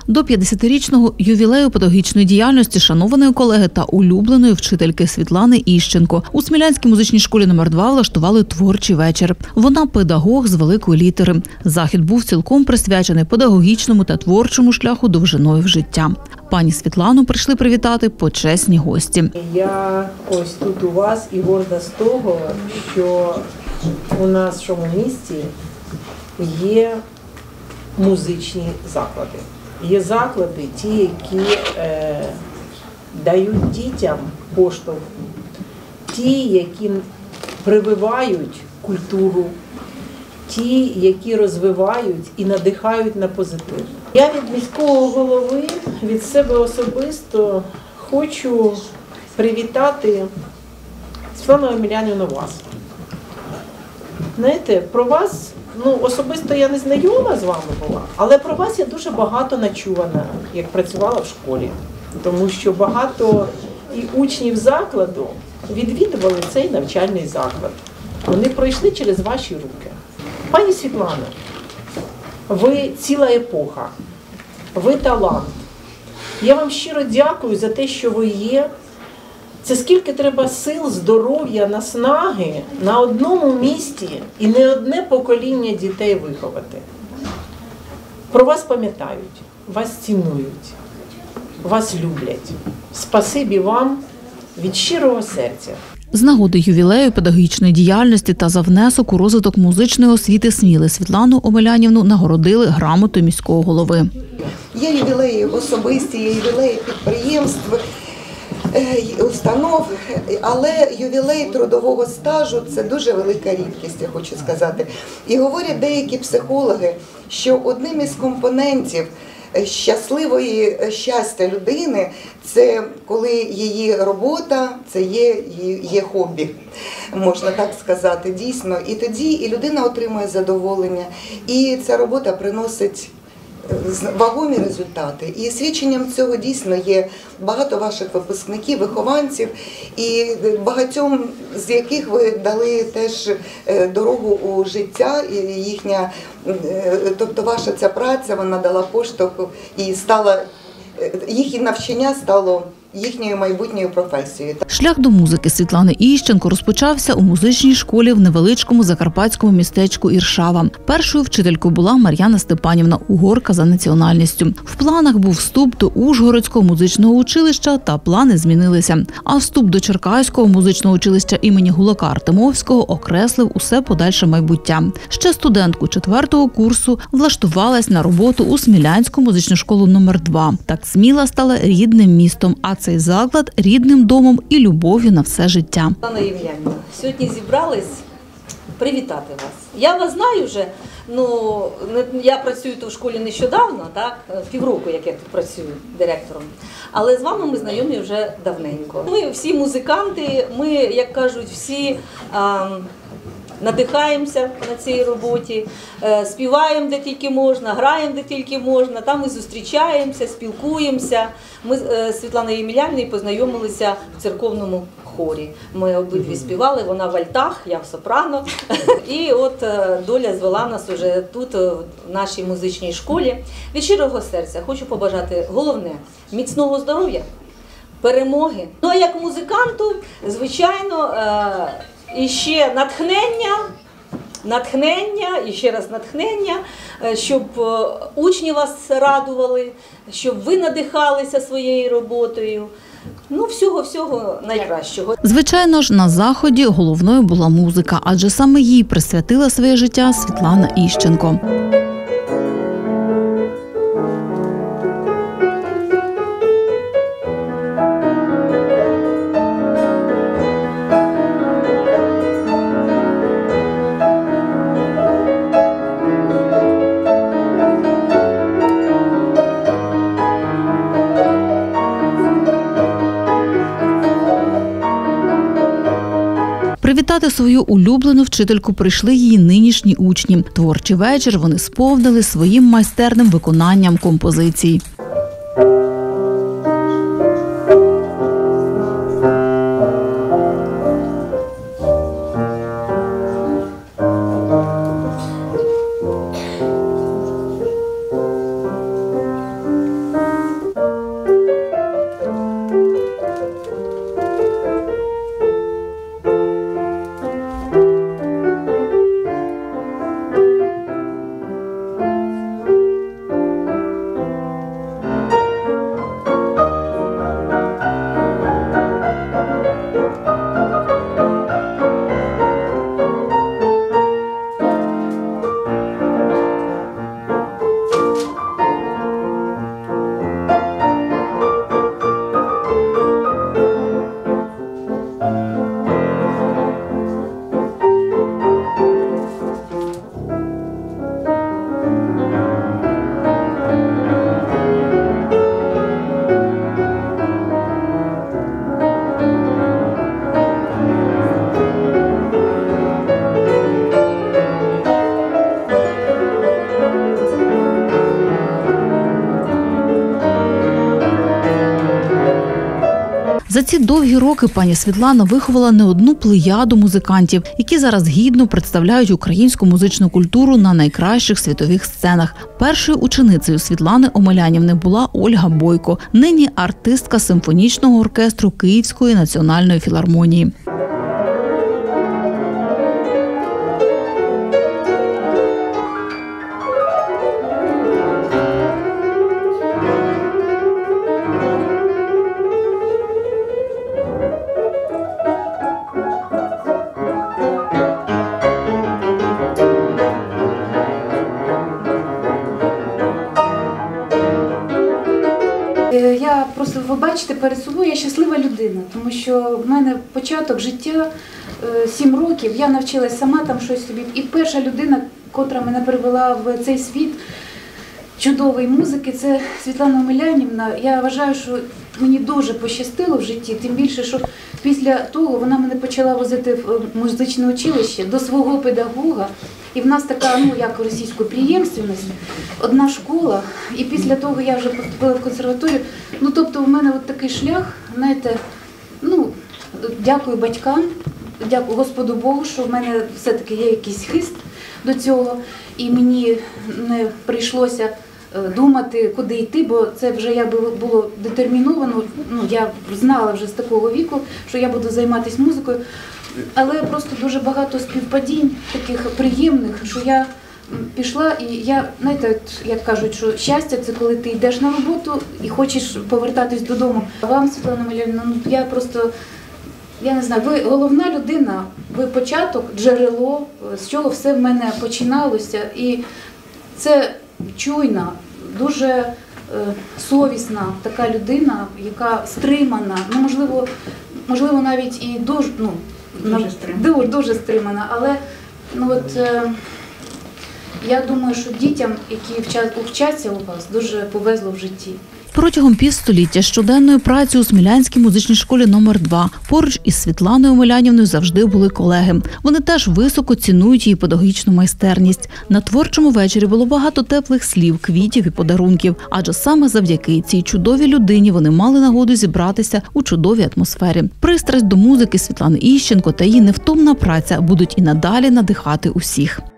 До 50-річного ювілею педагогічної діяльності шанованої колеги та улюбленої вчительки Світлани Іщенко у Смілянській музичній школі номер 2 влаштували творчий вечір. Вона педагог з великої літери. Захід був цілком присвячений педагогічному та творчому шляху довжиною в життя. Пані Світлану прийшли привітати почесні гості. Я ось тут у вас і горда з того, що у нашому місті є музичні заклади. Є заклади, ті, які дають дітям поштовх, ті, які прививають культуру, ті, які розвивають і надихають на позитив. Я від міського голови, від себе особисто хочу привітати Світлану Омелянівну вас. Знаєте, про вас, особисто я не знайома з вами була, але про вас я дуже багато начувана, як працювала в школі. Тому що багато і учнів закладу відвідували цей навчальний заклад. Вони пройшли через ваші руки. Пані Світлано, ви ціла епоха, ви талант. Я вам щиро дякую за те, що ви є. Це скільки треба сил, здоров'я, наснаги на одному місці і не одне покоління дітей виховати. Про вас пам'ятають, вас цінують, вас люблять. Спасибі вам від щирого серця. З нагоди ювілею педагогічної діяльності та за внесок у розвиток музичної освіти Сміли Світлану Омелянівну нагородили грамотою міського голови. Є ювілеї особисті, є ювілеї підприємств, установ, але ювілей трудового стажу – це дуже велика рідкість, я хочу сказати. І говорять деякі психологи, що одним із компонентів щасливої щастя людини – це коли її робота, це є хобі, можна так сказати, дійсно. І тоді і людина отримує задоволення, і ця робота приносить вагомі результати. І свідченням цього дійсно є багато ваших випускників, вихованців, і багатьом з яких ви дали теж дорогу у життя, і їхня, тобто ваша ця праця, вона дала поштовх і їхнє навчання стало їхньою майбутньою професією. Шлях до музики Світлани Іщенко розпочався у музичній школі в невеличкому закарпатському містечку Іршава. Першою вчителькою була Мар'яна Степанівна, угорка за національністю. В планах був вступ до Ужгородського музичного училища, та плани змінилися. А вступ до Черкаського музичного училища імені Гулака Артемовського окреслив усе подальше майбуття. Ще студентку 4-го курсу влаштувалась на роботу у Смілянську музичну школу номер 2. Так Сміла стала рідним містом, а цей заклад – рідним домом і любов'ю на все життя. Світлана Євгенівна, сьогодні зібрались привітати вас. Я вас знаю вже, я працюю тут в школі нещодавно, півроку, як я тут працюю директором, але з вами ми знайомі вже давненько. Ми всі музиканти, ми, як кажуть, всі надихаємося на цій роботі, співаємо де тільки можна, граємо де тільки можна, там ми зустрічаємося, спілкуємося. Ми з Світланою Ємелянівною познайомилися в церковному хорі. Ми обидві співали, вона в альтах, я в сопрано. І от доля звела нас уже тут, в нашій музичній школі. Від щирого серця хочу побажати головне – міцного здоров'я, перемоги. Ну а як музиканту, звичайно, і ще натхнення, і ще раз натхнення, щоб учні вас радували, щоб ви надихалися своєю роботою. Всього найкращого. Звичайно ж, на заході головною була музика, адже саме їй присвятила своє життя Світлана Іщенко. Привітати свою улюблену вчительку прийшли її нинішні учні. Творчий вечір вони сповнили своїм майстерним виконанням композицій. За ці довгі роки пані Світлана виховала не одну плеяду музикантів, які зараз гідно представляють українську музичну культуру на найкращих світових сценах. Першою ученицею Світлани Омелянівни була Ольга Бойко, нині артистка симфонічного оркестру Київської національної філармонії. Я просто, ви бачите, перед собою я щаслива людина, тому що в мене початок життя 7 років, я навчилась сама там щось собі. І перша людина, котра мене привела в цей світ чудової музики, це Світлана Омелянівна. Я вважаю, що мені дуже пощастило в житті, тим більше, що після того вона мене почала возити в музичне училище до свого педагога. І в нас така, як російська преємственність, одна школа, і після того я вже поступила в консерваторію. Тобто в мене от такий шлях, знаєте, дякую батькам, дякую Господу Богу, що в мене все-таки є якийсь хист до цього, і мені не прийшлося думати, куди йти, бо це вже якби було детерміновано, я знала вже з такого віку, що я буду займатися музикою. Але просто дуже багато співпадінь таких приємних, що я пішла і я, знаєте, як кажуть, що щастя – це коли ти йдеш на роботу і хочеш повертатись додому. А вам, Світлана Омелянівна, я не знаю, ви головна людина, ви початок, джерело, з чого все в мене починалося. І це чуйна, дуже совісна така людина, яка стримана, можливо навіть і дуже стримана, але я думаю, що дітям, які вчаться у вас, дуже повезло в житті. Протягом півстоліття щоденною працею у Смілянській музичній школі номер 2 поруч із Світланою Омелянівною завжди були колеги. Вони теж високо цінують її педагогічну майстерність. На творчому вечорі було багато теплих слів, квітів і подарунків, адже саме завдяки цій чудовій людині вони мали нагоду зібратися у чудовій атмосфері. Пристрасть до музики Світлани Іщенко та її невтомна праця будуть і надалі надихати усіх.